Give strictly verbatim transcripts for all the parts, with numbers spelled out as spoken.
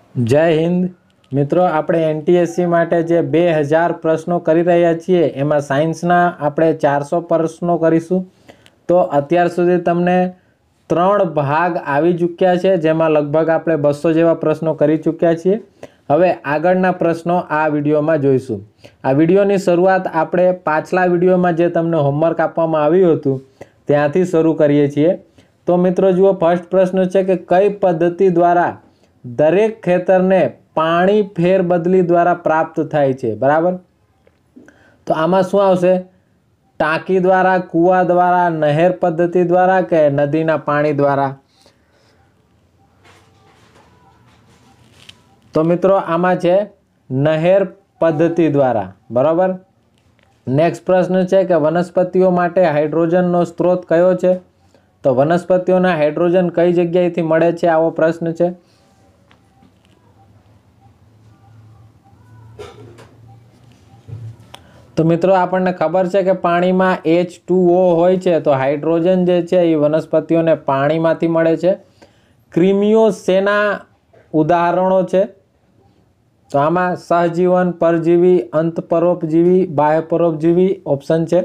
जय हिंद मित्रों, આપણે एनटीएससी માટે જે બે હજાર પ્રશ્નો કરી રહ્યા છીએ એમાં સાયન્સના આપણે ચારસો પ્રશ્નો કરીશું। તો અત્યાર સુધી તમને ત્રણ ભાગ આવી ચૂક્યા છે, જેમાં લગભગ આપણે બસો જેવા પ્રશ્નો કરી ચૂક્યા છીએ। હવે આગળના પ્રશ્નો આ વિડીયોમાં જોઈશું। આ વિડીયોની શરૂઆત આપણે પાછલા વિડીયોમાં જે તમને હોમવર્ક આપવામાં આવ્યું હતું ત્યાંથી શરૂ કરીએ છીએ। તો મિત્રો જુઓ, ફર્સ્ટ પ્રશ્ન છે કે કઈ પદ્ધતિ દ્વારા દરેક ખેતરને પાણી ફેરબદલી દ્વારા પ્રાપ્ત થાય છે? બરાબર, તો આમાં શું આવશે? ટાંકી દ્વારા, કૂવા દ્વારા, નહેર પદ્ધતિ દ્વારા કે નદીના પાણી દ્વારા? તો મિત્રો આમાં છે નહેર પદ્ધતિ દ્વારા। બરાબર। નેક્સ્ટ પ્રશ્ન છે કે વનસ્પતિઓ માટે હાઇડ્રોજનનો સ્ત્રોત કયો છે? તો વનસ્પતિઓના હાઇડ્રોજન કઈ જગ્યાએથી મળે છે? આવો પ્રશ્ન છે। તો મિત્રો આપણને ખબર છે કે પાણીમાં એચ ટુ ઓ હોય છે, તો હાઇડ્રોજન જે છે એ વનસ્પતિઓને પાણીમાંથી મળે છે। ક્રિમીઓ શેના ઉદાહરણો છે? તો આમાં સહજીવન, પરજીવી, અંતપરોપજીવી, બાહ્યપરોપજીવી ઓપ્શન છે।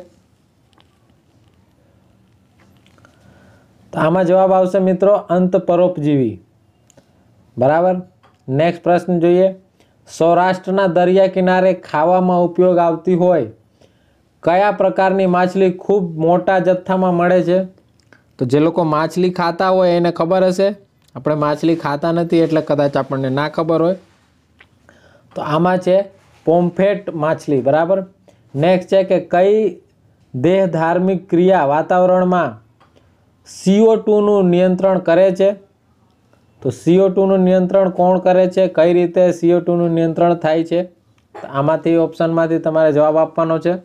તો આમાં જવાબ આવશે મિત્રો અંતપરોપજીવી। બરાબર। નેક્સ્ટ પ્રશ્ન જોઈએ। સૌરાષ્ટ્રના દરિયા કિનારે ખાવામાં ઉપયોગ આવતી હોય કયા પ્રકારની માછલી ખૂબ મોટા જથ્થામાં મળે છે? તો જે લોકો માછલી ખાતા હોય એને ખબર હશે, આપણે માછલી ખાતા નથી એટલે કદાચ આપણને ના ખબર હોય। તો આમાં છે પોમ્ફ્રેટ માછલી। બરાબર। નેક્સ્ટ છે કે કઈ દેહ ધાર્મિક ક્રિયા વાતાવરણમાં સીઓ ટુનું નિયંત્રણ કરે છે? તો સીઓ ટુનું નિયંત્રણ કોણ કરે છે? કઈ રીતે સીઓ ટુનું નિયંત્રણ થાય છે? આમાંથી ઓપ્શનમાંથી તમારે જવાબ આપવાનો છે।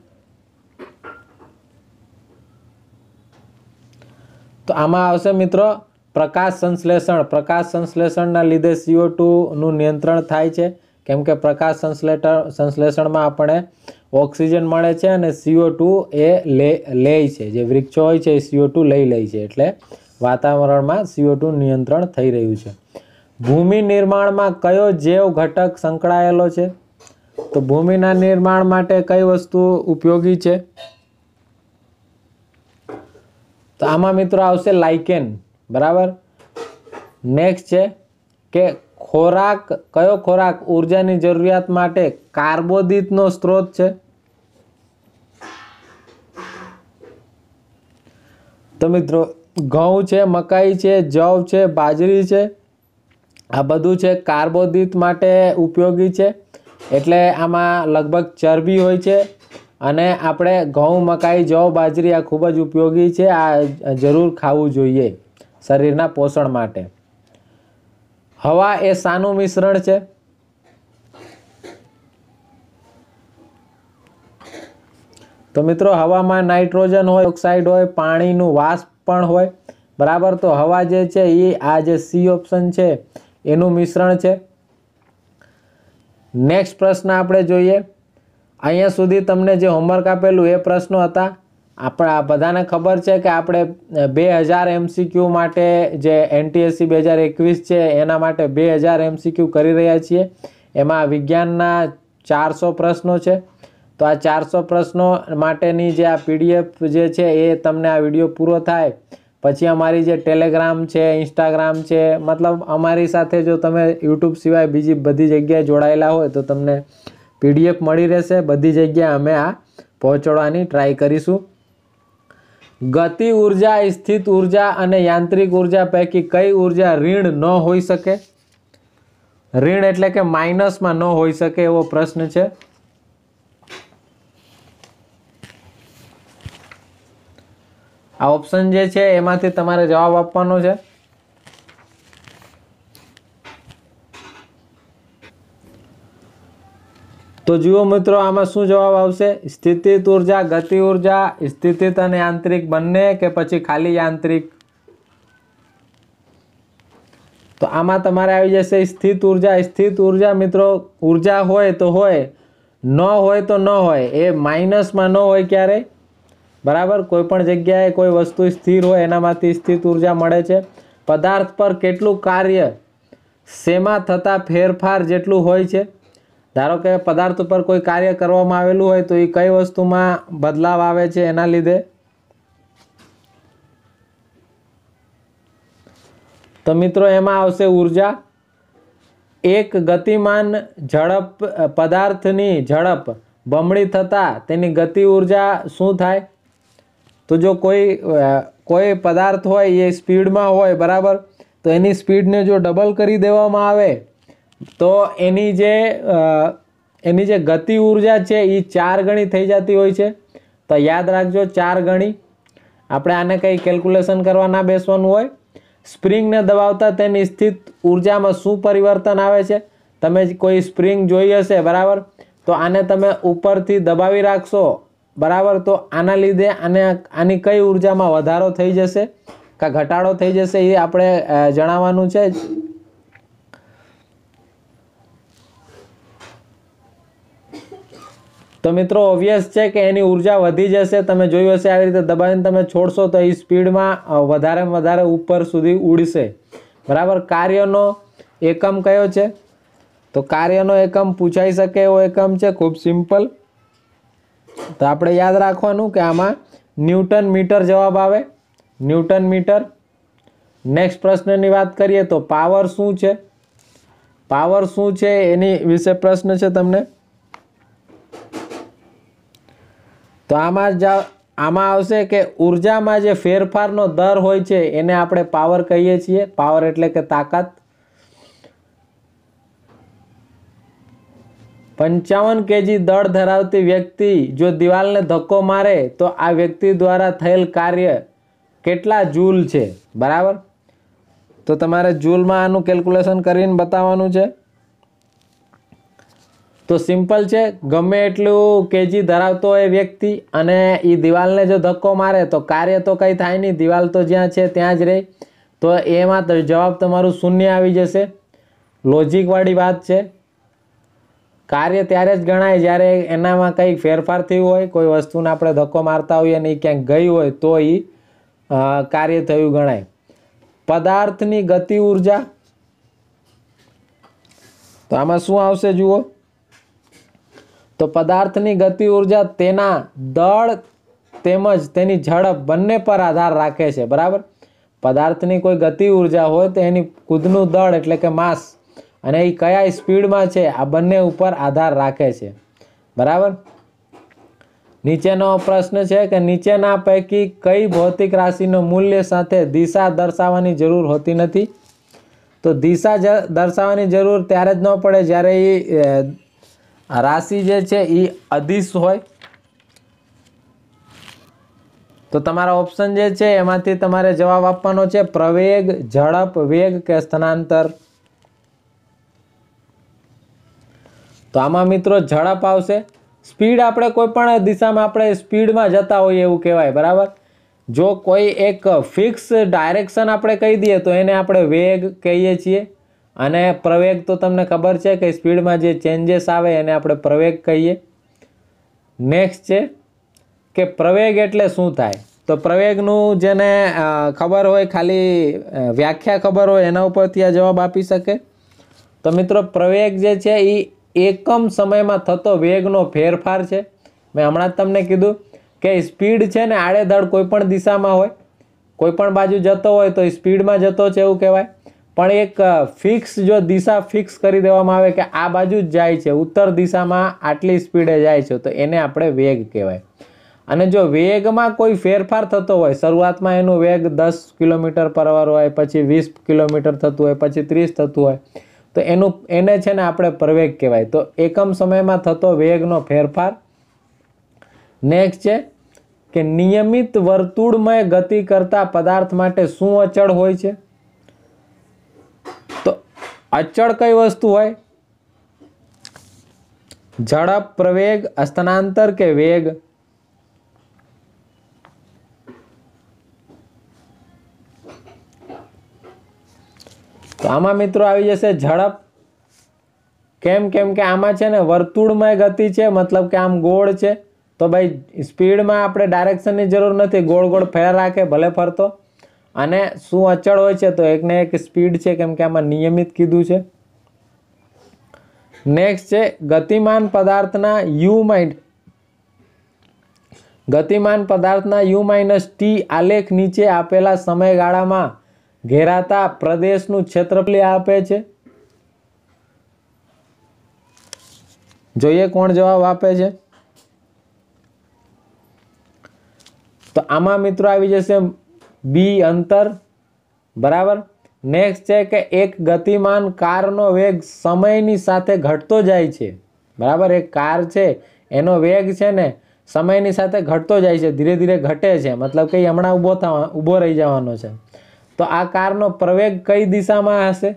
તો આમાં આવશે મિત્રો પ્રકાશ સંશ્લેષણ। પ્રકાશ સંશ્લેષણના લીધે સીઓ ટુનું નિયંત્રણ થાય છે, કેમ કે પ્રકાશ સંશ્લેષણ સંશ્લેષણમાં આપણે ઓક્સિજન મળે છે અને સીઓ ટુ એ લે લે છે, જે વૃક્ષો હોય છે એ સીઓ ટુ લઈ લે છે, એટલે વાતાવરણમાં સીઓ ટુ નિયંત્રણ થઈ રહ્યું છે। ભૂમિ નિર્માણમાં કયો જૈવ ઘટક સંકળાયેલો છે? તો ભૂમિના નિર્માણ માટે કઈ વસ્તુ ઉપયોગી છે? તો આમાં મિત્રો આવશે લાઇકેન। બરાબર। નેક્સ્ટ છે કે ખોરાક કયો ખોરાક ઉર્જાની જરૂરિયાત માટે કાર્બોદિતનો સ્ત્રોત છે? તો મિત્રો ઘઉં છે, મકાઈ છે, જવ છે, બાજરી છે, આ બધું છે કાર્બોદિત માટે ઉપયોગી છે, એટલે આમાં લગભગ ચરબી હોય છે અને આપણે ઘઉં, મકાઈ, જવ, બાજરી આ ખૂબ જ ઉપયોગી છે, આ જરૂર ખાવું જોઈએ શરીરના પોષણ માટે। હવા એ શાનું મિશ્રણ છે? તો મિત્રો હવામાં નાઇટ્રોજન હોય, ઓક્સાઇડ હોય, પાણીનું વાષ્પ પણ હોય। બરાબર। તો હવા જે છે એ આ જે સી ઓપ્શન છે એનું મિશ્રણ છે। નેક્સ્ટ પ્રશ્ન આપણે જોઈએ। અહીંયા સુધી તમને જે હોમવર્ક આપેલું એ પ્રશ્નો હતા। આપણા બધાને ખબર છે કે આપણે બે હજાર એમસીક્યુ માટે જે એનટીએસસી બે હજાર એકવીસ છે એના માટે બે હજાર એમસીક્યુ કરી રહ્યા છીએ। એમાં વિજ્ઞાનના ચારસો પ્રશ્નો છે। તો આ ચારસો પ્રશ્નો માટેની જે આ પીડીએફ જે છે એ તમને આ વિડીયો પૂરો થાય પછી અમારી જે ટેલિગ્રામ છે, ઇન્સ્ટાગ્રામ છે, મતલબ અમારી સાથે જો તમે યુટ્યુબ સિવાય બીજી બધી જગ્યાએ જોડાયેલા હોય તો તમને પીડીએફ મળી રહેશે। બધી જગ્યાએ અમે આ પહોંચાડવાની ટ્રાય કરીશું। ગતિ ઉર્જા, સ્થિત ઉર્જા અને યાંત્રિક ઉર્જા પૈકી કઈ ઉર્જા ઋણ ન હોઈ શકે? ઋણ એટલે કે માઇનસમાં ન હોઈ શકે એવો પ્રશ્ન છે। આ ઓપ્શન જે છે એમાંથી તમારે જવાબ આપવાનો છે। તો જુઓ મિત્રો, આમાં શું જવાબ આવશે? સ્થિતિત ઉર્જા, ગતિ ઉર્જા, સ્થિતિત અને યાંત્રિક બંને કે પછી ખાલી યાંત્રિક? તો આમાં તમારે આવી જશે સ્થિત ઉર્જા। સ્થિત ઉર્જા મિત્રો ઉર્જા હોય તો હોય, ન હોય તો ન હોય, એ માઇનસમાં ન હોય ક્યારેય। બરાબર। કોઈ પણ જગ્યાએ કોઈ વસ્તુ સ્થિર હોય એનામાંથી સ્થિત ઉર્જા મળે છે। પદાર્થ પર કેટલું કાર્ય શેમાં થતા ફેરફાર જેટલું હોય છે? ધારો કે પદાર્થ ઉપર કોઈ કાર્ય કરવામાં આવેલું હોય તો એ કઈ વસ્તુમાં બદલાવ આવે છે એના લીધે? તો મિત્રો એમાં આવશે ઉર્જા. એક ગતિમાન ઝડપ પદાર્થની ઝડપ બમણી થતાં તેની ગતિ ઉર્જા શું થાય? તો જો કોઈ કોઈ પદાર્થ હોય એ સ્પીડમાં હોય, બરાબર, તો એની સ્પીડને જો ડબલ કરી દેવામાં આવે તો એની જે એની જે ગતિ ઉર્જા છે એ ચાર ગણી થઈ જતી હોય છે. તો યાદ રાખજો, ચાર ગણી. આપણે આને કંઈ કેલ્ક્યુલેશન કરવા ના બેસવાનું હોય. સ્પ્રિંગને દબાવતા તેની સ્થિત ઉર્જામાં શું પરિવર્તન આવે છે? તમે કોઈ સ્પ્રિંગ જોઈ હશે, બરાબર, તો આને તમે ઉપરથી દબાવી રાખશો, બરાબર, તો આના લીધે આને આની કઈ ઉર્જામાં વધારો થઈ જશે કે ઘટાડો થઈ જશે એ આપણે જણાવવાનું છે. તો મિત્રો ઓબ્વિયસ છે કે એની ઉર્જા વધી જશે. તમે જોયું હશે આવી રીતે દબાવીને તમે છોડશો તો એ સ્પીડમાં વધારે વધારે ઉપર સુધી ઉડશે, બરાબર. કાર્યનો એકમ કયો છે? તો કાર્યનો એકમ પૂછાઈ શકે એવો એકમ છે, ખૂબ સિમ્પલ. તો આપણે યાદ રાખવાનું કે આમાં ન્યૂટન મીટર જવાબ આવે, ન્યૂટન મીટર. નેક્સ્ટ પ્રશ્નની વાત કરીએ તો પાવર શું છે? પાવર શું છે એની વિશે પ્રશ્ન છે તમને. તો આમાં જ આમાં આવશે કે ઉર્જામાં જે ફેરફારનો દર હોય છે એને આપણે પાવર કહીએ છીએ. પાવર એટલે કે તાકાત. પંચાવન કેજી દળ ધરાવતી વ્યક્તિ જો દિવાલને ધક્કો મારે તો આ વ્યક્તિ દ્વારા થયેલ કાર્ય કેટલા જૂલ છે? બરાબર. તો તમારે જૂલમાં આનું કેલ્ક્યુલેશન કરીને બતાવવાનું છે. તો સિમ્પલ છે, ગમે એટલું કેજી ધરાવતો હોય વ્યક્તિ અને એ દિવાલને જો ધક્કો મારે તો કાર્ય તો કંઈ થાય નહીં, દિવાલ તો જ્યાં છે ત્યાં જ રહે. તો એમાં તો જવાબ તમારું શૂન્ય આવી જશે. લોજિકવાળી વાત છે. કાર્ય ત્યારે જ ગણાય જ્યારે એનામાં કંઈક ફેરફાર થયું હોય, કોઈ વસ્તુને આપણે ધક્કો મારતા હોઈએ અને એ ક્યાંક ગઈ હોય તો એ કાર્ય થયું ગણાય. પદાર્થની ગતિ ઉર્જા, તો આમાં શું આવશે જુઓ. તો પદાર્થની ગતિ ઉર્જા તેના દળ તેમજ તેની ઝડપ બંને પર આધાર રાખે છે, બરાબર. પદાર્થની કોઈ ગતિ ઉર્જા હોય તો એની કુદનું દળ એટલે કે માસ અને એ કયા સ્પીડમાં છે આ બંને ઉપર આધાર રાખે છે, બરાબર. નીચેનો પ્રશ્ન છે કે નીચેના પૈકી કઈ ભૌતિક રાશિનું મૂલ્ય સાથે દિશા દર્શાવવાની જરૂર હોતી નથી? તો દિશા દર્શાવવાની જરૂર ત્યારે જ ન પડે જ્યારે એ રાશિ જે છે એ અદિશ હોય. તો તમારા ઓપ્શન જે છે એમાંથી તમારે જવાબ આપવાનો છે પ્રવેગ, ઝડપ, વેગ કે સ્થાનાંતર. તો આમાં મિત્રો ઝડપ આવશે. સ્પીડ આપણે કોઈ પણ દિશામાં આપણે સ્પીડમાં જતા હોઈએ એવું કહેવાય, બરાબર. જો કોઈ એક ફિક્સ ડાયરેક્શન આપણે કહી દઈએ તો એને આપણે વેગ કહીએ છીએ અને પ્રવેગ તો તમને ખબર છે કે સ્પીડમાં જે ચેન્જીસ આવે એને આપણે પ્રવેગ કહીએ. નેક્સ્ટ છે કે પ્રવેગ એટલે શું થાય? તો પ્રવેગનું જેને ખબર હોય, ખાલી વ્યાખ્યા ખબર હોય એના ઉપરથી આ જવાબ આપી શકે. તો મિત્રો પ્રવેગ જે છે એ એકમ સમયમાં થતો વેગનો ફેરફાર છે. મેં હમણાં જ તમને કીધું કે સ્પીડ છે ને આડેધડ કોઈ પણ દિશામાં હોય, કોઈ પણ બાજુ જતો હોય તો સ્પીડમાં જતો છે એવું કહેવાય. પણ એક ફિક્સ જો દિશા ફિક્સ કરી દેવામાં આવે કે આ બાજુ જ જાય છે, ઉત્તર દિશામાં આટલી સ્પીડે જાય છે, તો એને આપણે વેગ કહેવાય. અને જો વેગમાં કોઈ ફેરફાર થતો હોય, શરૂઆતમાં એનું વેગ દસ કિલોમીટર પર અવર હોય, પછી વીસ કિલોમીટર થતું હોય, પછી ત્રીસ થતું હોય, તો એનું એને છે ને આપણે પ્રવેગ કહેવાય. તો એકમ સમયમાં થતો વેગનો ફેરફાર. નેક્સ્ટ છે કે નિયમિત વર્તુળમય ગતિ કરતા પદાર્થ માટે શું અચળ હોય છે? તો અચળ કઈ વસ્તુ હોય? ઝડપ, પ્રવેગ, સ્થાનાંતર કે વેગ? તો આમાં મિત્રો આવી જશે ઝડપ. કેમ? કેમ કે આમાં છે ને વર્તુળમય ગતિ છે, મતલબ કે આમ ગોળ છે. તો ભાઈ સ્પીડમાં આપણે ડાયરેક્શનની જરૂર નથી, ગોળ ગોળ ફેર રાખે ભલે ફરતો. અને શું અચળ હોય છે? તો એકને એક સ્પીડ છે, કેમ કે આમાં નિયમિત કીધું છે. નેક્સ્ટ છે ગતિમાન પદાર્થના યુ માઇન ગતિમાન પદાર્થના યુ માઇનસ ટી આલેખ નીચે આપેલા સમયગાળામાં ઘેરાતા પ્રદેશનું ક્ષેત્રફળ આપે છે. જોઈએ કોણ જવાબ આપે છે. તો આમાં મિત્રો આવી જશે બી અંતર. બરાબર. નેક્સ્ટ છે કે એક ગતિમાન કારનો વેગ સમયની સાથે ઘટતો જાય છે. બરાબર. એક કાર છે એનો વેગ છે ને સમયની સાથે ઘટતો જાય છે, ધીરે ધીરે ઘટે છે, મતલબ કે હમણાં ઊભો થવા ઊભો રહી જવાનો છે. તો આ કારનો પ્રવેગ કઈ દિશામાં હશે?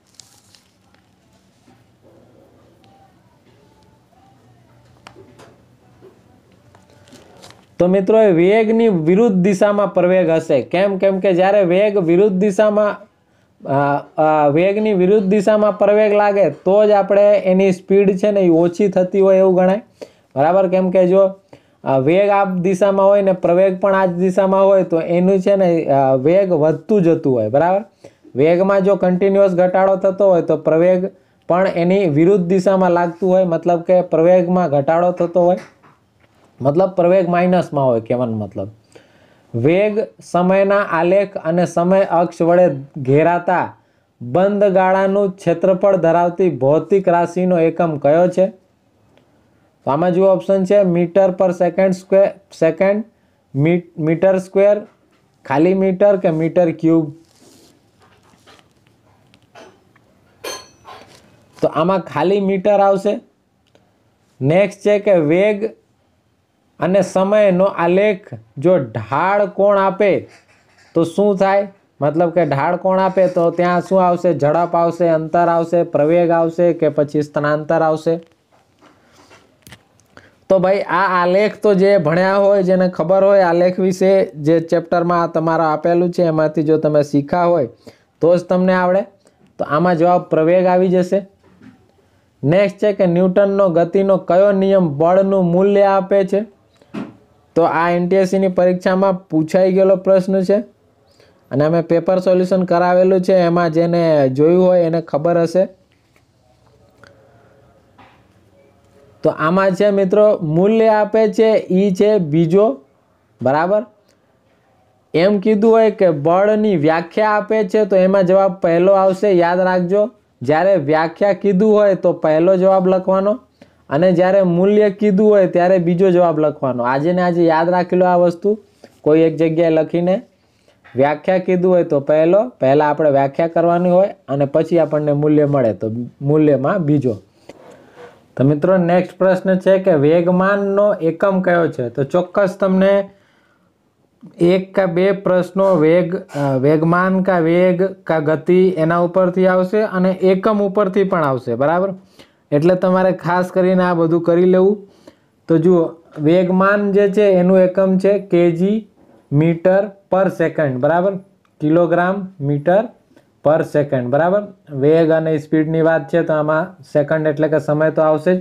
તો મિત્રો એ વેગની વિરુદ્ધ દિશામાં પ્રવેગ હશે. કેમ? કેમ કે જ્યારે વેગ વિરુદ્ધ દિશામાં વેગની વિરુદ્ધ દિશામાં પ્રવેગ લાગે તો જ આપણે એની સ્પીડ છે ને એ ઓછી થતી હોય એવું ગણાય. બરાબર. કેમ કે જો વેગ આ દિશામાં હોય ને પ્રવેગ પણ આ જ દિશામાં હોય તો એનું છે ને વેગ વધતું જતું હોય. બરાબર. વેગમાં જો કન્ટિન્યુઅસ ઘટાડો થતો હોય તો પ્રવેગ પણ એની વિરુદ્ધ દિશામાં લાગતું હોય, મતલબ કે પ્રવેગમાં ઘટાડો થતો હોય, મતલબ પ્રવેગ માઇનસમાં હોય. કહેવાનો મતલબ વેગ સમયના આલેખ અને સમય અક્ષ વડે ઘેરાતા બંધ ગાળાનું ક્ષેત્રફળ ધરાવતી ભૌતિક રાશિનો એકમ કયો છે? તો આમાં જુઓ ઓપ્શન છે metre per second square second metre square, ખાલી મીટર કે મીટર ક્યુબ. તો આમાં ખાલી મીટર આવશે. નેક્સ્ટ છે કે વેગ અને સમયનો આલેખ જો ઢાળ કોણ આપે તો શું થાય? મતલબ કે ઢાળ કોણ આપે તો ત્યાં શું આવશે? ઝડપ આવશે, અંતર આવશે, પ્રવેગ આવશે કે પછી સ્થાનાંતર આવશે? તો ભાઈ આ આલેખ તો જે ભણ્યા હોય, જેને ખબર હોય આલેખ વિશે, જે ચેપ્ટરમાં તમારે આપેલું છે એમાંથી જો તમે શીખ્યા હોય તો જ તમને આવડે. તો આમાં જવાબ પ્રવેગ આવી જશે. નેક્સ્ટ છે કે ન્યૂટનનો ગતિનો કયો નિયમ બળનું મૂલ્ય આપે છે? તો આ એનટીએસસીની પરીક્ષામાં પૂછાઈ ગયેલો પ્રશ્ન છે અને અમે પેપર સોલ્યુશન કરાવેલું છે, એમાં જેને જોયું હોય એને ખબર હશે. તો આમાં છે મિત્રો મૂલ્ય આપે છે ઈ છે બીજો. બરાબર. એમ કીધું હોય કે બળની વ્યાખ્યા આપે છે તો એમાં જવાબ પહેલો આવશે. યાદ રાખજો, જ્યારે વ્યાખ્યા કીધું હોય તો પહેલો જવાબ લખવાનો અને જ્યારે મૂલ્ય કીધું હોય ત્યારે બીજો જવાબ લખવાનો. આજે ને આજે યાદ રાખી લો આ વસ્તુ. કોઈ એક જગ્યાએ લખીને વ્યાખ્યા કીધું હોય તો પહેલો પહેલાં આપણે વ્યાખ્યા કરવાની હોય અને પછી આપણને મૂલ્ય મળે તો મૂલ્યમાં બીજો. તો મિત્રો નેક્સ્ટ પ્રશ્ન છે કે વેગમાનનો એકમ કયો છે? તો ચોક્કસ તમને એક કા બે પ્રશ્નો વેગ વેગમાન કા વેગ કા ગતિ એના ઉપરથી આવશે અને એકમ ઉપરથી પણ આવશે. બરાબર. એટલે તમારે ખાસ કરીને આ બધું કરી લેવું. તો જુઓ વેગમાન જે છે એનું એકમ છે કેજી મીટર પર સેકન્ડ. બરાબર. Kilogram metre per second. બરાબર. વેગ અને સ્પીડની વાત છે તો આમાં સેકન્ડ એટલે કે સમય તો આવશે જ.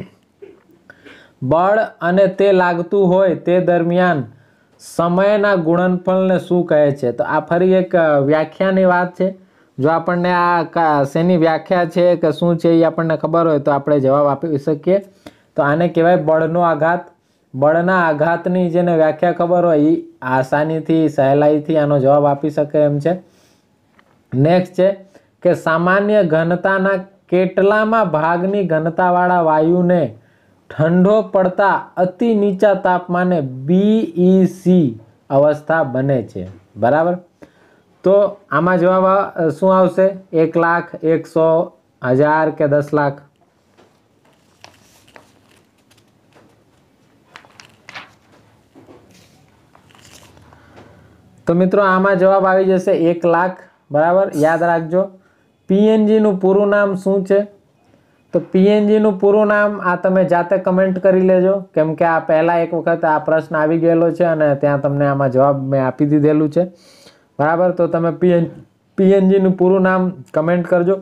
બળ અને તે લાગતું હોય તે દરમિયાન સમયના ગુણનફળને શું કહે છે? તો આ ફરી એક વ્યાખ્યાની વાત છે. જો આપણને આ શેની વ્યાખ્યા છે કે શું છે એ આપણને ખબર હોય તો આપણે જવાબ આપી શકીએ. તો આને કહેવાય બળનો આઘાત. બળના આઘાતની જેને વ્યાખ્યા ખબર હોય એ આસાનીથી સહેલાઈથી આનો જવાબ આપી શકે એમ છે. નેક્સ્ટ છે કે સામાન્ય ઘનતાના કેટલામાં ભાગની ઘનતાવાળા વાયુને ઠંડો પડતા અતિ નીચા તાપમાને બીઈસી અવસ્થા બને છે? બરાબર. તો આમાં જવાબ શું આવશે? એક લાખ, એકસો, હજાર કે દસ લાખ? તો મિત્રો આમાં જવાબ આવી જશે એક લાખ. બરાબર. યાદ રાખજો. પીએનજીનું પૂરું નામ શું છે? તો પીએનજીનું પૂરું નામ આ તમે જાતે કમેન્ટ કરી લેજો, કેમ કે આ પહેલાં એક વખત આ પ્રશ્ન આવી ગયેલો છે અને ત્યાં તમને આમાં જવાબ મેં આપી દીધેલું છે. બરાબર. તો તમે પીએન પીએનજીનું પૂરું નામ કમેન્ટ કરજો.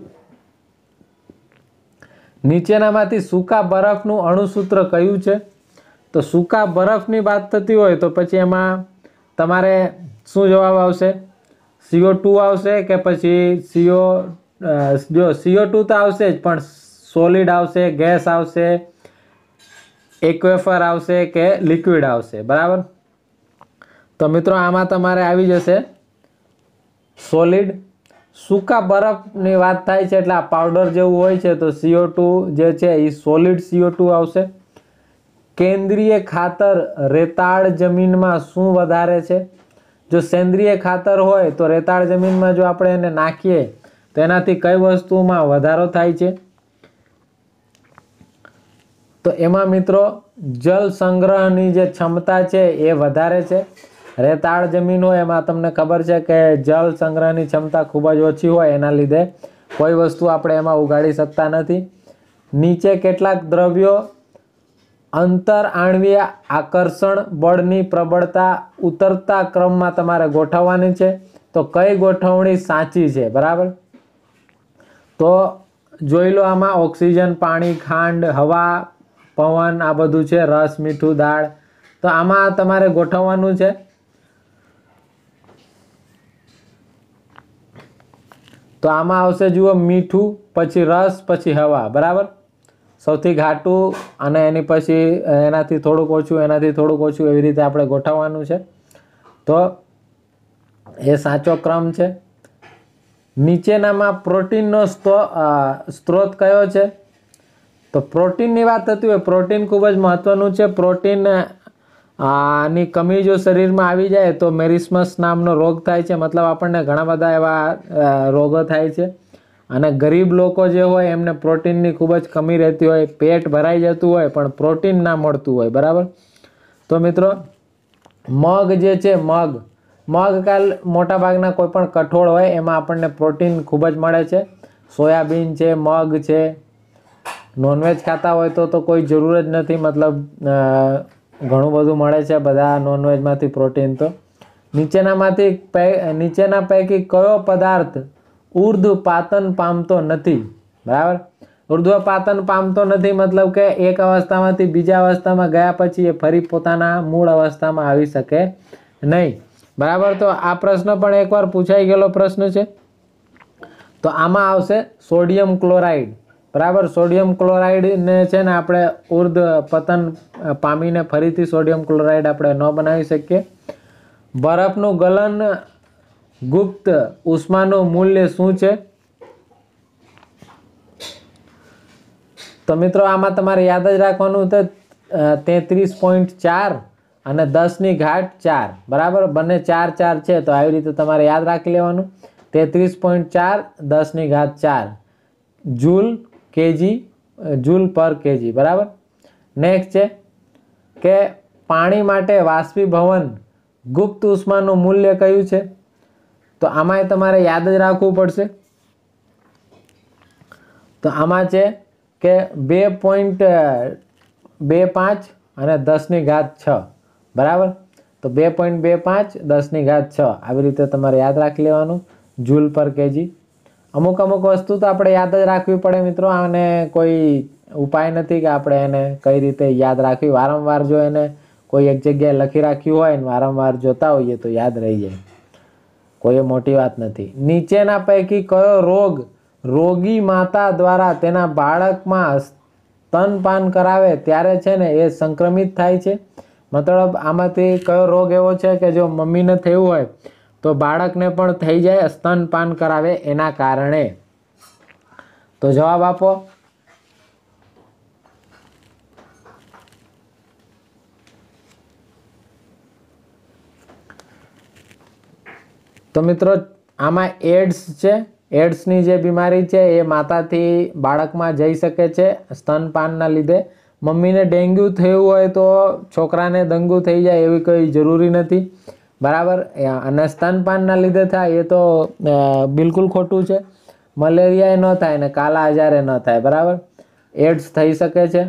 નીચેનામાંથી સૂકા બરફનું અણુસૂત્ર કયું છે? તો સૂકા બરફની વાત થતી હોય તો પછી એમાં તમારે શું જવાબ આવશે? સીઓ ટુ આવશે કે પછી સીઓ જો સીઓ ટુ તો આવશે જ, પણ સોલિડ આવશે, ગેસ આવશે, એક્વેફર આવશે કે લિક્વિડ આવશે, બરાબર. તો મિત્રો આમાં તમારે આવી જશે સોલિડ. સૂકા બરફની વાત થાય છે એટલે આ પાવડર જેવું હોય છે, તો સીઓ ટુ જે છે એ સોલિડ સીઓ ટુ આવશે. કેન્દ્રીય ખાતર રેતાળ જમીનમાં શું વધારે છે? જો સેન્દ્રિય ખાતર હોય તો રેતાળ જમીનમાં જો આપણે એને નાખીએ તો એનાથી કઈ વસ્તુમાં વધારો થાય છે? તો એમાં મિત્રો જળ સંગ્રહની જે ક્ષમતા છે એ વધારે છે. રેતાળ જમીન હોય એમાં તમને ખબર છે કે જળ સંગ્રહની ક્ષમતા ખૂબ જ ઓછી હોય, એના લીધે કોઈ વસ્તુ આપણે એમાં ઉગાડી શકતા નથી. નીચે કેટલાક દ્રવ્યો અંતર આણ્વીય આકર્ષણ બળની પ્રબળતા ઉતરતા ક્રમમાં તમારે ગોઠવવાની છે. તો કઈ ગોઠવણી સાચી છે? બરાબર. તો જોઈ લો આમાં ઓક્સિજન, પાણી, ખાંડ, હવા, પવન, આ બધું છે, રસ, મીઠું, દાળ. તો આમાં તમારે ગોઠવવાનું છે. તો આમાં આવશે જુઓ મીઠું, પછી રસ, પછી હવા, બરાબર. સૌથી ઘાટું અને એની પછી એનાથી થોડુંક ઓછું, એનાથી થોડુંક ઓછું, એવી રીતે આપણે ગોઠવવાનું છે. તો એ સાચો ક્રમ છે. નીચેનામાં પ્રોટીનનો સ્ત્રોત કયો છે? તો પ્રોટીનની વાત થતી હોય, પ્રોટીન ખૂબ જ મહત્વનું છે. પ્રોટીન આની કમી જો શરીરમાં આવી જાય તો મેરિસ્મસ નામનો રોગ થાય છે. મતલબ આપણને ઘણા બધા એવા રોગો થાય છે. અને ગરીબ લોકો જે હોય એમને પ્રોટીનની ખૂબ જ કમી રહેતી હોય, પેટ ભરાઈ જતું હોય પણ પ્રોટીન ના મળતું હોય, બરાબર. તો મિત્રો મગ જે છે, મગ મગ કાલ મોટાભાગના કોઈ પણ કઠોળ હોય એમાં આપણને પ્રોટીન ખૂબ જ મળે છે. સોયાબીન છે, મગ છે. નોનવેજ ખાતા હોય તો તો કોઈ જરૂર જ નથી, મતલબ ઘણું બધું મળે છે બધા નોનવેજમાંથી પ્રોટીન. તો નીચેનામાંથી નીચેના પૈકી કયો પદાર્થ ઉર્ધ્વપાતન પામતો નથી? બરાબર. ઉર્ધ્વપાતન પામતો નથી મતલબ કે એક અવસ્થામાંથી બીજા અવસ્થામાં ગયા પછી એ ફરી પોતાના મૂળ અવસ્થામાં આવી શકે નહીં, બરાબર. તો આ પ્રશ્ન પણ એકવાર પૂછાઈ ગયેલો પ્રશ્ન છે. તો આમાં આવશે સોડિયમ ક્લોરાઇડ, બરાબર. સોડિયમ ક્લોરાઇડને છે ને આપણે ઉર્ધ્વ પતન પામીને ફરીથી સોડિયમ ક્લોરાઇડ આપણે ન બનાવી શકીએ. બરફનું ગલન ગુપ્ત ઉષ્માનું મૂલ્ય શું છે? તો મિત્રો આમાં તમારે યાદ જ રાખવાનું તો તેત્રીસ પોઈન્ટ ચાર અને દસની ઘાત ચાર, બરાબર. બંને ચાર ચાર છે તો આવી રીતે તમારે યાદ રાખી લેવાનું. તેત્રીસ પોઈન્ટ ચાર, દસની ઘાત ચાર joule KG, joule per KG, બરાબર. નેક્સ્ટ છે કે પાણી માટે વાષ્પીભવન ગુપ્ત ઉષ્માનું મૂલ્ય કયું છે? તો આમાંય તમારે યાદ જ રાખવું પડશે. તો આમાં છે કે બે પોઈન્ટ બે પાંચ અને દસની ઘાત છ, બરાબર. તો બે પોઈન્ટ બે પાંચ, દસની ઘાત છ, આવી રીતે તમારે યાદ રાખી લેવાનું જૂલ પર કેજી. અમુક અમુક વસ્તુ તો આપણે યાદ જ રાખવી પડે મિત્રો, આને કોઈ ઉપાય નથી કે આપણે એને કઈ રીતે યાદ રાખવી. વારંવાર જો એને કોઈ એક જગ્યાએ લખી રાખ્યું હોય ને વારંવાર જોતા હોઈએ તો યાદ રહી જાય, કોઈ મોટી વાત નથી. નીચેના પૈકી કયો રોગ રોગી માતા દ્વારા તેના બાળકમાં સ્તનપાન કરાવે ત્યારે છે ને એ સંક્રમિત થાય છે? મતલબ આમાંથી કયો રોગ એવો છે કે જો મમ્મીને થયું હોય તો બાળકને પણ થઈ જાય સ્તનપાન કરાવે એના કારણે? તો જવાબ આપો. તો મિત્રો આમાં એડ્સ છે. એડ્સની જે બીમારી છે એ માતાથી બાળકમાં જઈ શકે છે સ્તનપાનના લીધે. મમ્મીને ડેન્ગ્યુ થયું હોય તો છોકરાને ડેન્ગ્યુ થઈ જાય એવી કોઈ જરૂરી નથી, બરાબર. અને સ્તનપાનના લીધે થાય એ તો બિલકુલ ખોટું છે. મલેરિયા ન થાય ને કાલા આજારે ન થાય, બરાબર. એડ્સ થઈ શકે છે.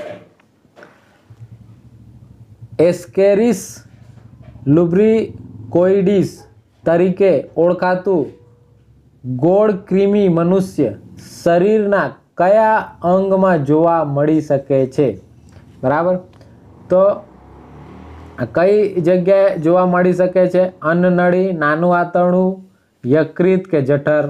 એસ્કેરિસ લુબ્રિકોઇડિસ તરીકે ઓળખાતું ગોળ કૃમિ મનુષ્ય શરીરના કયા અંગમાં જોવા મળી શકે છે? બરાબર. તો કઈ જગ્યાએ જોવા મળી શકે છે? અન્નનળી, નાનું આંતરડું, યકૃત કે જઠર?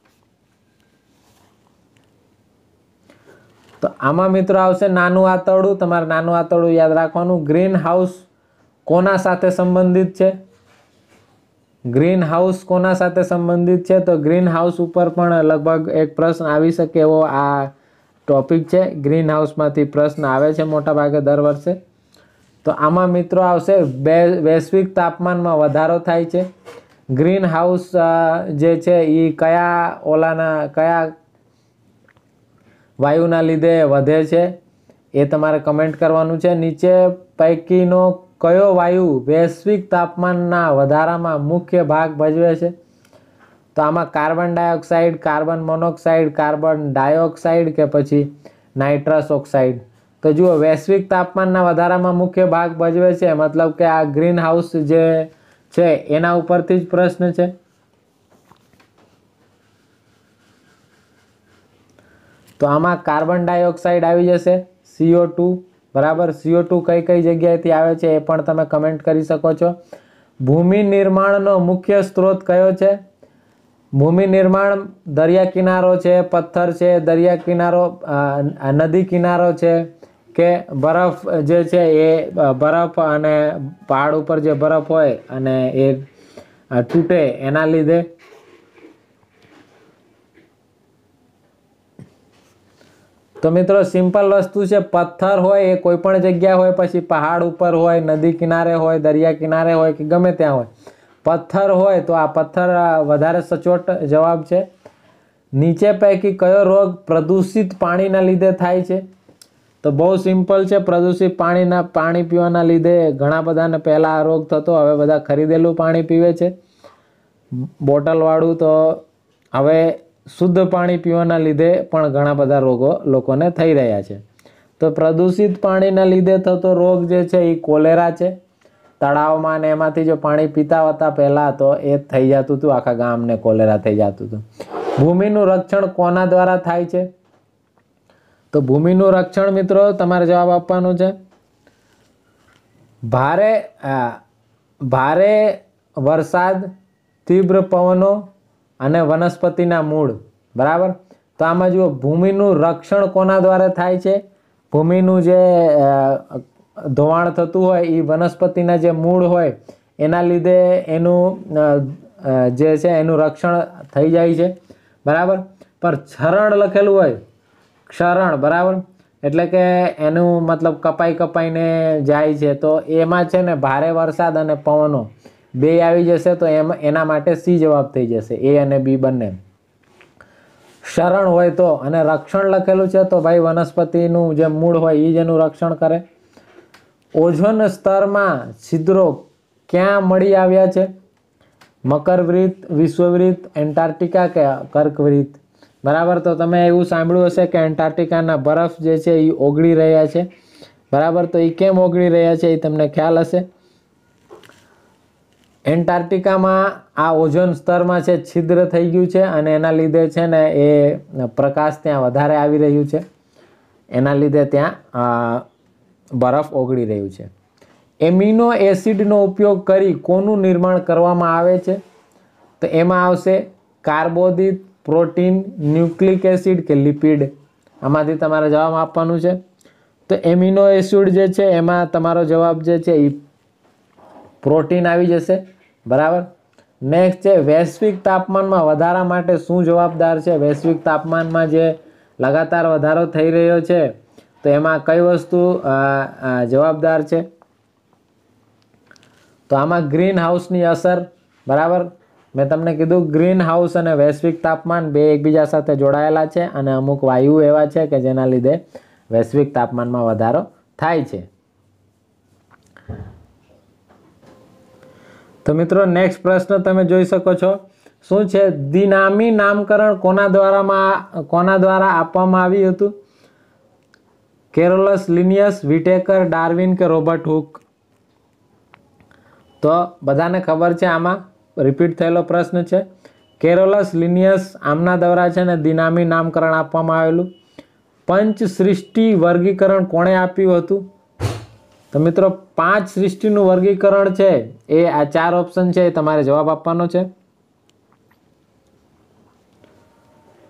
તો આમાં મિત્રો આવશે નાનું આંતરડું. તમારે નાનું આંતરડું યાદ રાખવાનું. ગ્રીન હાઉસ કોના સાથે સંબંધિત છે? ગ્રીન હાઉસ કોના સાથે સંબંધિત છે? તો ગ્રીન હાઉસ ઉપર પણ લગભગ એક પ્રશ્ન આવી શકે એવો આ ટોપિક છે. ગ્રીન હાઉસમાંથી પ્રશ્ન આવે છે મોટા ભાગે દર વર્ષે. તો આમાં મિત્રો આવશે બે વૈશ્વિક તાપમાનમાં વધારો થાય છે. ગ્રીન હાઉસ જે છે એ કયા ઓલાના કયા વાયુના લીધે વધે છે એ તમારે કમેન્ટ કરવાનું છે. નીચે પૈકીનો કયો વાયુ વૈશ્વિક તાપમાનના વધારામાં મુખ્ય ભાગ ભજવે છે? તો આમાં carbon dioxide, carbon monoxide, carbon dioxide કે પછી નાઇટ્રસ ઓક્સાઇડ? તો જુઓ, વૈશ્વિક તાપમાનના વધારામાં મુખ્ય ભાગ ભજવે છે, મતલબ કે આ ગ્રીન હાઉસ જે છે એના ઉપરથી જ પ્રશ્ન છે. તો આમાં કાર્બન ડાયોક્સાઇડ આવી જશે, સીઓ ટુ. બરાબર, સીઓ ટુ કઈ કઈ જગ્યાએથી આવે છે એ પણ તમે કમેન્ટ કરી શકો છો. ભૂમિ નિર્માણનો મુખ્ય સ્ત્રોત કયો છે? ભૂમિ નિર્માણ દરિયા કિનારો છે, પથ્થર છે, દરિયા કિનારો, નદી કિનારો છે કે બરફ જે છે એ બરફ અને પહાડ ઉપર જે બરફ હોય અને એ તૂટે એના લીધે? તો મિત્રો સિમ્પલ વસ્તુ છે, પથ્થર હોય એ કોઈ પણ જગ્યા હોય, પછી પહાડ ઉપર હોય, નદી કિનારે હોય, દરિયા કિનારે હોય કે ગમે ત્યાં હોય, પથ્થર હોય તો આ પથ્થર વધારે સચોટ જવાબ છે. નીચે પૈકી કયો રોગ પ્રદૂષિત પાણીના લીધે થાય છે? તો બહુ સિમ્પલ છે, પ્રદૂષિત પાણીના પાણી પીવાના લીધે ઘણા બધાને પહેલાં આ રોગ થતો, હવે બધા ખરીદેલું પાણી પીવે છે બોટલવાળું. તો હવે શુદ્ધ પાણી પીવાના લીધે પણ ઘણા બધા રોગો લોકોને થઈ રહ્યા છે. તો પ્રદૂષિત પાણીના લીધે થતો રોગ જે છે એ કોલેરા છે. તળાવમાં ને એમાંથી જો પાણી પીતા હતા પહેલાં તો એ થઈ જતું હતું, આખા ગામને કોલેરા થઈ જતું હતું. ભૂમિનું રક્ષણ કોના દ્વારા થાય છે? તો ભૂમિનું રક્ષણ મિત્રો તમારે જવાબ આપવાનો છે ભારે ભારે વરસાદ, તીવ્ર પવનો અને વનસ્પતિના મૂળ. બરાબર, તો આમાં જુઓ, ભૂમિનું રક્ષણ કોના દ્વારા થાય છે? ભૂમિનું જે ધોવાણ થતું હોય એ વનસ્પતિના જે મૂળ હોય એના લીધે એનું જે છે એનું રક્ષણ થઈ જાય છે. બરાબર, પર ક્ષરણ લખેલું હોય, ક્ષરણ, બરાબર, એટલે કે એનું મતલબ કપાઈ કપાઈને જાય છે, તો એમાં છે ને ભારે વરસાદ અને પવનો બે આવી જશે, તો એમાં એના માટે સી જવાબ થઈ જશે, એ અને બી બંને. ક્ષરણ હોય તો, અને રક્ષણ લખેલું છે તો ભાઈ વનસ્પતિનું જે મૂળ હોય એ જ એનું રક્ષણ કરે. ઓઝોન સ્તરમાં છિદ્રો ક્યાં મળી આવ્યા છે? મકરવૃત્ત, વિશ્વવૃત્ત, એન્ટાર્કટિકા કે કર્કવૃત્ત? બરાબર, તો તમે એવું સાંભળ્યું હશે કે એન્ટાર્કટિકાના બરફ જે છે એ ઓગળી રહ્યા છે. બરાબર, તો એ કેમ ઓગળી રહ્યા છે એ તમને ખ્યાલ હશે. એન્ટાર્કટિકામાં આ ઓઝોન સ્તરમાં છે છિદ્ર થઈ ગયું છે અને એના લીધે છે ને એ પ્રકાશ ત્યાં વધારે આવી રહ્યું છે, એના લીધે ત્યાં બરફ ઓગળી રહ્યું છે. એમિનો એસિડનો ઉપયોગ કરી કોનું નિર્માણ કરવામાં આવે છે? તો એમાં આવશે કાર્બોદિત, પ્રોટીન, ન્યુક્લિક એસિડ કે લિપિડ? આમાંથી તમારે જવાબ આપવાનું છે. તો એમિનો એસિડ જે છે એમાં તમારો જવાબ જે છે એ પ્રોટીન આવી જશે. બરાબર, નેક્સ્ટ છે વૈશ્વિક તાપમાનમાં વધારા માટે શું જવાબદાર છે? વૈશ્વિક તાપમાનમાં જે લગાતાર વધારો થઈ રહ્યો છે તો એમાં કઈ વસ્તુ જવાબદાર છે? તો આમાં ગ્રીન હાઉસની અસર. બરાબર, મેં તમને કીધું ગ્રીન હાઉસ અને વૈશ્વિક તાપમાન બે એકબીજા સાથે જોડાયેલા છે અને અમુક વાયુ એવા છે કે જેના લીધે વૈશ્વિક તાપમાનમાં વધારો થાય છે. તો મિત્રો નેક્સ્ટ પ્રશ્ન તમે જોઈ શકો છો, શું છે? દિનામી નામકરણ કોના દ્વારામાં કોના દ્વારા આપવામાં આવ્યું હતું? કેરોલસ લિનિયસ, વિટેકર, ડાર્વિન કે રોબર્ટ હુક? તો બધાને ખબર છે, આમાં રિપીટ થયેલો પ્રશ્ન છે. કેરોલસ લિનિયસ આમના દ્વારા છે ને દિનામી નામકરણ આપવામાં આવેલું. પંચ સૃષ્ટિ વર્ગીકરણ કોણે આપ્યું હતું? તો મિત્રો પાંચ સૃષ્ટિનું વર્ગીકરણ છે એ આ ચાર ઓપ્શન છે એ તમારે જવાબ આપવાનો છે.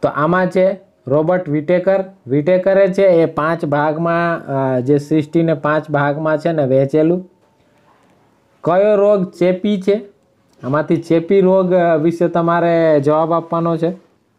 તો આમાં છે રોબર્ટ વિટેકર. વિટેકરે છે એ પાંચ ભાગમાં જે સૃષ્ટિને પાંચ ભાગમાં છે ને વહેંચેલું. કયો રોગ ચેપી છે? આમાંથી ચેપી રોગ વિશે તમારે જવાબ આપવાનો છે.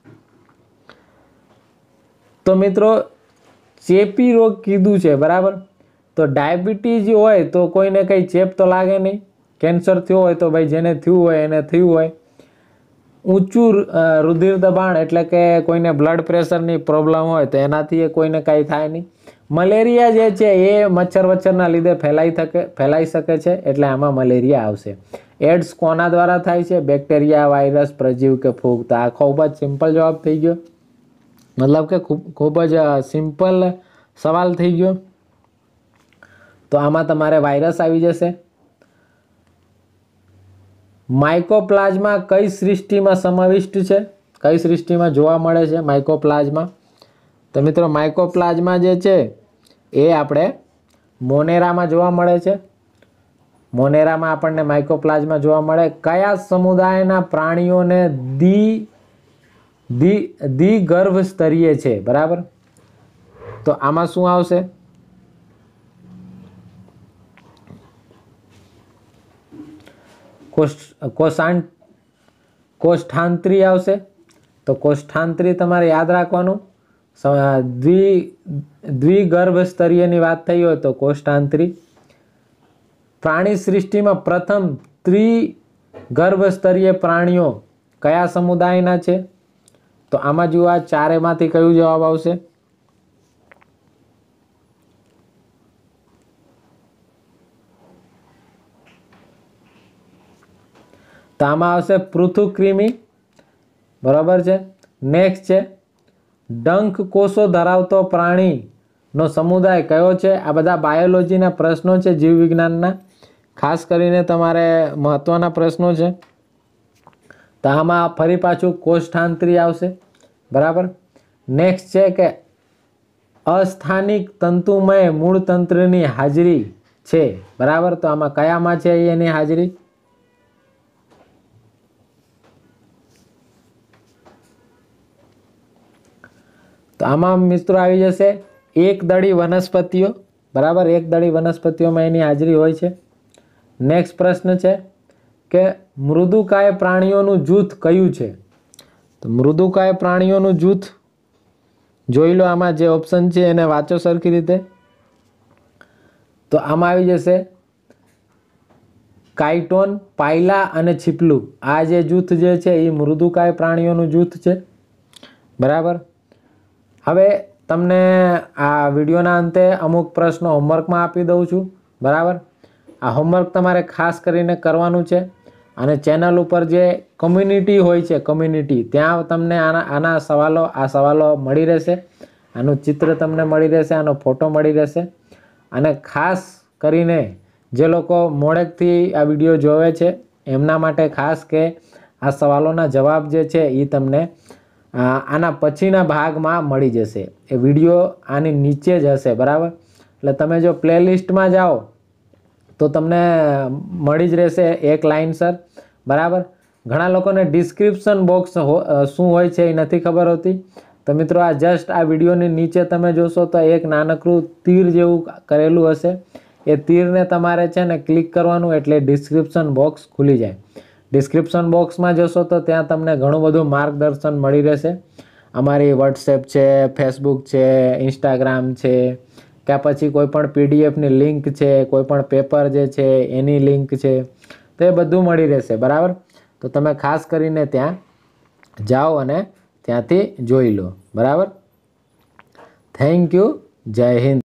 તો મિત્રો ચેપી રોગ કીધું છે બરાબર. તો ડાયાબિટીસ હોય તો કોઈને કંઈ ચેપ તો લાગે નહીં. કેન્સર થયો હોય તો ભાઈ જેને થયું હોય એને થયું હોય. ઊંચું રુધિર દબાણ એટલે કે કોઈને બ્લડ પ્રેશરની પ્રોબ્લેમ હોય તો એનાથી એ કોઈને કાંઈ થાય નહીં. મલેરિયા જે છે એ મચ્છર વચ્છરના લીધે ફેલાઈ શકે ફેલાઈ શકે છે એટલે આમાં મલેરિયા આવશે. એડ્સ કોના દ્વારા થાય છે? બેક્ટેરિયા, વાયરસ, પ્રજીવ કે ફૂગ. તો આ ખૂબ જ સિમ્પલ જવાબ થઈ ગયો, મતલબ કે ખૂબ ખૂબ જ સિમ્પલ સવાલ થઈ ગયો. તો આમાં તમારે વાયરસ આવી જશે. માઇકોપ્લાઝ્મા કઈ સૃષ્ટિમાં સમાવિષ્ટ છે? કઈ સૃષ્ટિમાં જોવા મળે છે માઇકોપ્લાઝ્મા? તો મિત્રો માઇકોપ્લાઝ્મા જે છે એ આપણે મોનેરામાં જોવા મળે છે. મોનેરામાં આપણને માઇકોપ્લાઝ્મા જોવા મળે. કયા સમુદાયના પ્રાણીઓને દી દી દ્વિગર્ભ સ્તરીય છે? બરાબર. તો આમાં શું આવશે? કોષાંત કોષ્ઠાંત્રી આવશે. તો કોષ્ઠાંત્રી તમારે યાદ રાખવાનું. દ્વિ દ્વિગર્ભ સ્તરીયની વાત થઈ હોય તો કોષ્ઠાંત્રી. પ્રાણી સૃષ્ટિમાં પ્રથમ ત્રિગર્ભ સ્તરીય પ્રાણીઓ કયા સમુદાયના છે? તો આમાં જુઓ આ ચારેમાંથી કયું જવાબ આવશે? તો આમાં આવશે પૃથુકૃમિ. બરાબર છે. નેક્સ્ટ છે ડંખ કોષો ધરાવતો પ્રાણીનો સમુદાય કયો છે? આ બધા બાયોલોજીના પ્રશ્નો છે, જીવ વિજ્ઞાનના, ખાસ કરીને તમારે મહત્વના પ્રશ્નો છે. તો આમાં ફરી પાછું કોષ્ઠાંત્રી આવશે. બરાબર. નેક્સ્ટ છે કે અસ્થાનિક તંતુમય મૂળ તંત્રની હાજરી છે. બરાબર. તો આમાં કયામાં છે એની હાજરી? તો આમાં મિત્રો આવી જશે એકદળી વનસ્પતિઓ. બરાબર. એકદળી વનસ્પતિઓમાં એની હાજરી હોય છે. નેક્સ્ટ પ્રશ્ન છે કે મૃદુકાય પ્રાણીઓનું જૂથ કયું છે? તો મૃદુકાય પ્રાણીઓનું જૂથ જોઈ લો. આમાં જે ઓપ્શન છે એને વાંચો સરખી રીતે. તો આમાં આવી જશે કાઇટોન, પાયલા અને છીપલું. આ જે જૂથ જે છે એ મૃદુકાય પ્રાણીઓનું જૂથ છે. બરાબર. હવે તમને આ વિડીયોના અંતે અમુક પ્રશ્નો હોમવર્કમાં આપી દઉં છું. બરાબર. આ હોમવર્ક તમારે ખાસ કરીને કરવાનું છે. અને ચેનલ ઉપર જે કમ્યુનિટી હોય છે, કમ્યુનિટી, ત્યાં તમને આના આના સવાલો આ સવાલો મળી રહેશે. આનું ચિત્ર તમને મળી રહેશે, આનો ફોટો મળી રહેશે. અને ખાસ કરીને જે લોકો મોડેકથી આ વિડીયો જોવે છે એમના માટે ખાસ કે આ સવાલોના જવાબ જે છે એ તમને આના પછીના ભાગમાં મળી જશે. એ વિડીયો આની નીચે જ હશે. બરાબર. એટલે તમે જો પ્લેલિસ્ટમાં જાઓ તો તમને મળી જ રહેશે એક લાઇનસર. બરાબર. ઘણા લોકોને ડિસ્ક્રિપ્શન બોક્સ શું હોય છે એ નથી ખબર હોતી. તો મિત્રો આ જસ્ટ આ વિડીયોની નીચે તમે જોશો તો એક નાનકડું તીર જેવું કરેલું હશે. એ તીરને તમારે છે ને ક્લિક કરવાનું એટલે ડિસ્ક્રિપ્શન બોક્સ ખુલી જાય. ડિસ્ક્રિપ્શન બોક્સમાં જશો તો ત્યાં તમને ઘણું બધું માર્ગદર્શન મળી રહેશે. અમારી વોટ્સએપ છે, ફેસબુક છે, ઇન્સ્ટાગ્રામ છે, કે પછી કોઈ પણ પીડીએફની લિંક છે, કોઈ પણ પેપર જે છે એની લિંક છે, તો એ બધું મળી રહેશે. બરાબર. તો તમે ખાસ કરીને ત્યાં જાઓ અને ત્યાંથી જોઈ લો. બરાબર. Thank you. જય હિન્દ.